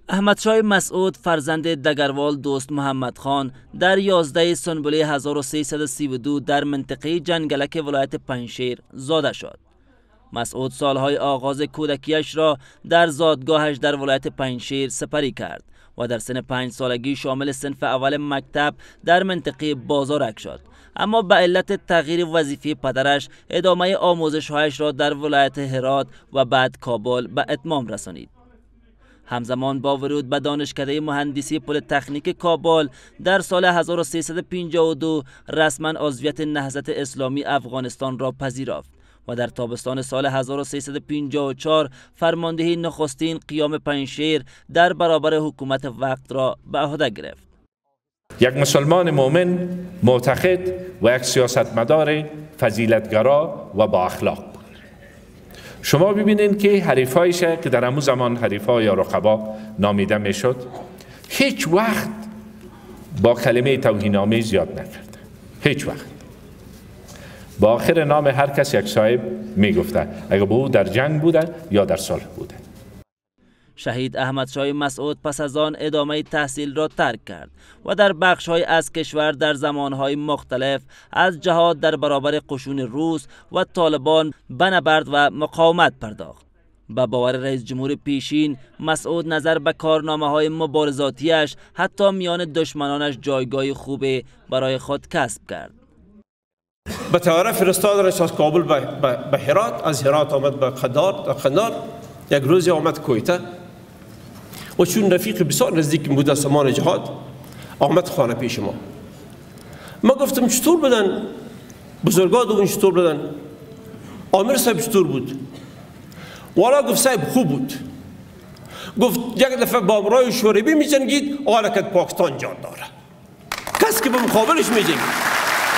احمدشاه مسعود فرزند دگروال دوست محمد خان در 11 سنبله 1332 در منطقه جنگلک ولایت پنجشیر زاده شد. مسعود سالهای آغاز کودکیش را در زادگاهش در ولایت پنجشیر سپری کرد و در سن 5 سالگی شامل صنف اول مکتب در منطقه بازارک شد، اما به علت تغییر وظیفه پدرش ادامه آموزش‌هایش را در ولایت هرات و بعد کابل به اتمام رسانید. همزمان با ورود به دانشکده مهندسی پلی‌تکنیک کابل در سال 1352 رسما عضویت نهضت اسلامی افغانستان را پذیرفت و در تابستان سال 1354 فرماندهی نخستین قیام پنجشیر در برابر حکومت وقت را به عهده گرفت. یک مسلمان مؤمن، معتقد و یک سیاستمدار فضیلتگرا و با اخلاق. شما ببینید که حریفایش که در همون زمان حریفا یا رقبا نامیده میشد هیچ وقت با کلمه توهین‌آمیز یاد نکرد. هیچ وقت. با آخر نام هر کس یک صاحب میگفته، اگر به او در جنگ بوده یا در صلح بوده. شهید احمدشاه مسعود پس از آن ادامه تحصیل را ترک کرد و در بخش‌های از کشور در زمانهای مختلف از جهاد در برابر قشون روس و طالبان به نبرد و مقاومت پرداخت. به باور رئیس جمهور پیشین، مسعود نظر به کارنامه‌های مبارزاتیش حتی میان دشمنانش جایگاه خوبی برای خود کسب کرد. به طیاره فرستادنش از کابل به هرات، از هرات آمد به قندار، یک روزی آمد کویته و چون رفیق بسیار نزدیک بود از زمان جهاد آمد خانه پیش ما. ما گفتم چطور بدن بزرگا دوون، چطور بدن آمیر صاحب چطور بود؟ والا گفت صاحب خوب بود. گفت یک دفعه با امرای شوروی می جنگید، حالا که پاکستان جان داره، کس که به مقابلش می جنگید.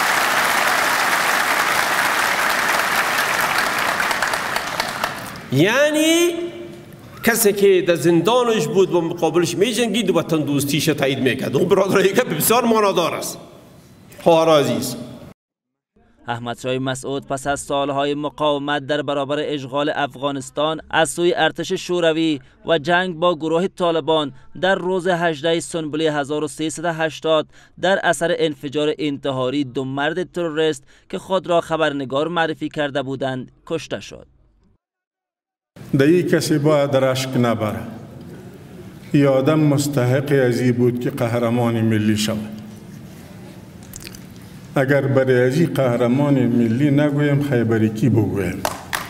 یعنی کسی که در زندانش بود و مقابلش می جنگید وطن دوستیش تایید میکرد. اون برادرایی که بسیار معنادار است. خواهر عزیز، احمدشاه مسعود پس از سالهای مقاومت در برابر اشغال افغانستان از سوی ارتش شوروی و جنگ با گروه طالبان در روز 18 سنبله 1380 در اثر انفجار انتحاری 2 مرد تروریست که خود را خبرنگار معرفی کرده بودند کشته شد. دایی کسی باید رشک نبره. ای آدم مستحق ازی بود که قهرمان ملی شود. اگر برای ازی قهرمان ملی نگویم خیبری کی بگویم؟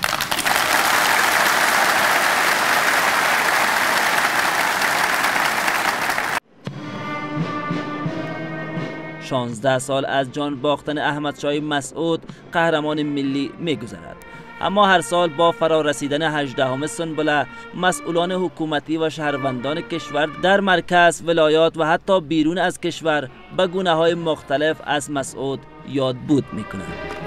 16 سال از جان باختن احمدشاه مسعود قهرمان ملی می‌گذرد، اما هر سال با فرارسیدن 18 سنبله مسئولان حکومتی و شهروندان کشور در مرکز، ولایات و حتی بیرون از کشور به گونه‌های مختلف از مسعود یاد بود می‌کنند.